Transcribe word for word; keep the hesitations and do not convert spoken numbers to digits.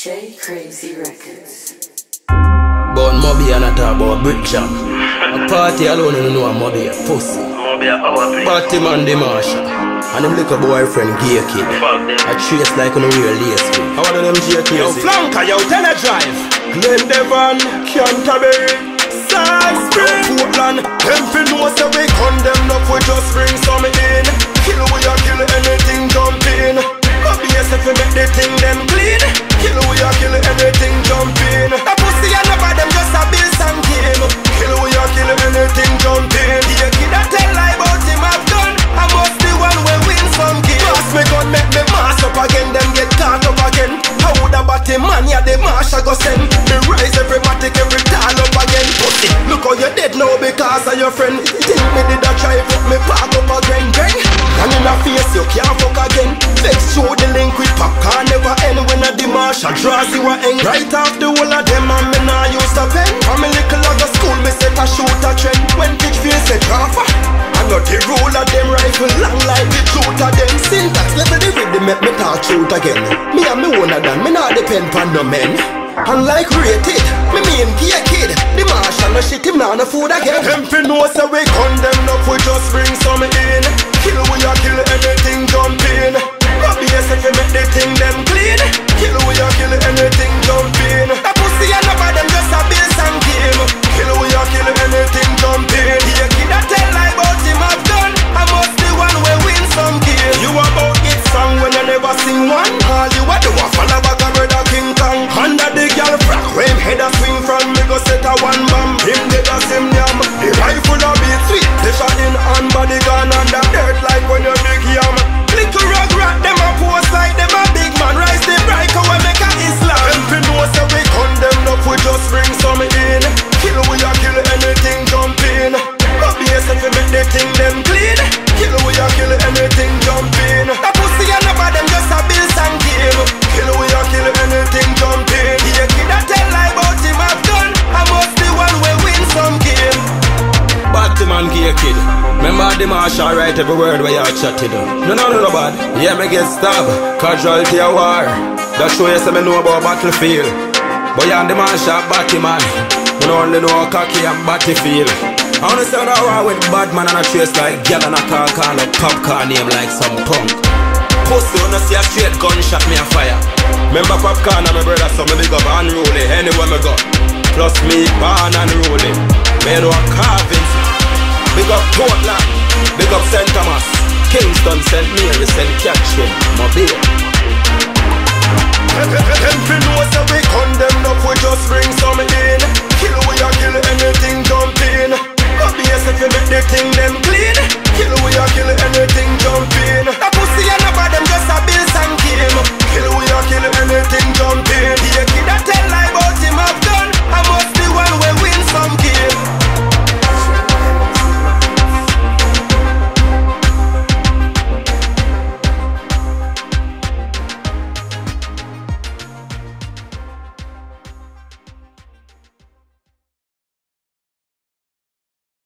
J Crazy Records. But Moby and I talk about brick jam. A party alone you know a Moby a pussy. Party man the Marshall. And them little boyfriend gay kid. I trace like on a real lace kid. How are them J Crazy? Yo flanker, yo tell a drive. Glendevon, Canterbury, Salisbury, Portland. Them fi know say we condemn up, we just bring some in. Kill we a kill anything jump in. Obvious if we make the thing them clean. Kill we a kill anything jump in. The pussy and the bad them just a bills and game. Kill we a kill anything jump in. The kid that tell lie about him have done. I must the one we win some game. Pass me gun make me mass up again. Them get caught up again. How would a batty man ya the marshal go send? Me rise every matic every tall up again. Pussy, look how you dead now because of your friend. Think me did a try fuck me park up again, gang. And in a face you can't fuck again. Vex show the link with popcorn never end. When a the marshal draws you a end. Right off the whole of them and me nah use the pen. From me little like a school me set a shoot a trend. When pitch face set off I know the rule of them rifle long like the truth of them. Syntax level the rhythm make me talk truth again. Me and me owner than me nah depend on no men. Unlike rated, me mean gay kid. The marshal no shit him nah no food again. Them fi know say we condemn up, we just bring some in. Kill we a kill anything jump in. Obvious if we make the thing them clean. Kill we a kill anything jump in. The pussy and the bad them just a bills and game. Kill we a kill anything jump in. The kid that tell lie about him have done. I must the one we win some game. You about it song when you never sing one. All you a do a follow back a brother King Kong. Under the girl frack when him head a swing from me go set a one bomb. Him dead as him yam. The rifle a beat sweet. They shot in hand body gun under dirt like when you big yam. Little rug rat them a pose like them a big man. Rise the bright we make a Islam. Them fi know say we condemn up, we just bring some in. Kill we a kill anything jump in. Obvious if we make the thing them clean. Kill we a kill anything jump in. The pussy and the bad them just a bills and game. Kill we a kill anything jump in. The kid that tell lie about him have done. I must the one we win some game. Batman gay kid. Remember the marshal write every word where you chatted. No, no, no, no bad. Yeah, me get stabbed. Casualty a war. That show you say me know about battlefield. But yeah, the marshal Batman. Me no only know cocky and battlefield. I understand how I with bad man and a trace like gal and a car call up popcorn name like some punk. Pussy wanna see a straight gunshot me a fire. Remember popcorn and my brother so me big up unruly anywhere me go. Plus me born unruly. Me know carvings. Big up Portland, big up Saint Thomas, Kingston, Saint Mary, Saint Catherine, my baby.